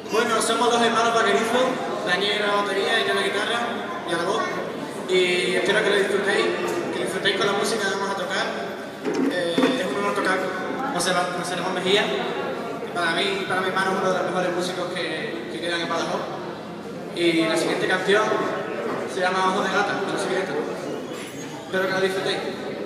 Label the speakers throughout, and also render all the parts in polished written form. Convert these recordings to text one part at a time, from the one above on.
Speaker 1: Bueno, somos dos hermanos vaquerizos, Daniel a la batería y yo a la guitarra y a la voz. Y espero que lo disfrutéis con la música que vamos a tocar. Es un honor tocar con José Ramón Mejía. Para mí y para mi hermano es uno de los mejores músicos que quedan en Badajoz. Y la siguiente canción se llama Ojo de Gata, no sé qué es. Espero que la disfrutéis.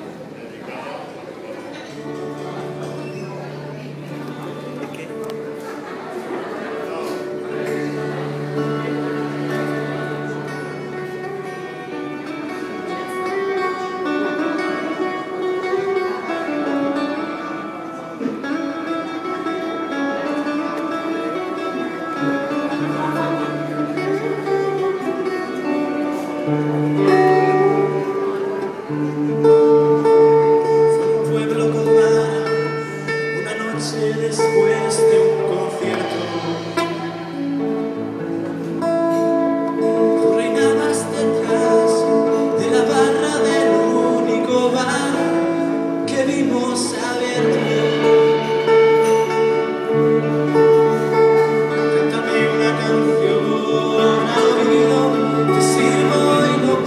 Speaker 2: Después de un concierto, tú reinabas detrás de la barra del único bar que vimos abierto. Cántame una canción al oído, te sirvo y no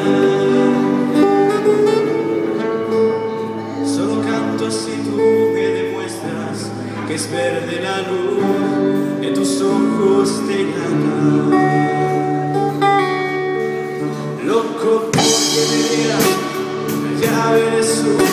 Speaker 2: pagas. Solo canto si tú me demuestras que es verde la luz de tus ojos de gata. Loco porque me diera la llave de su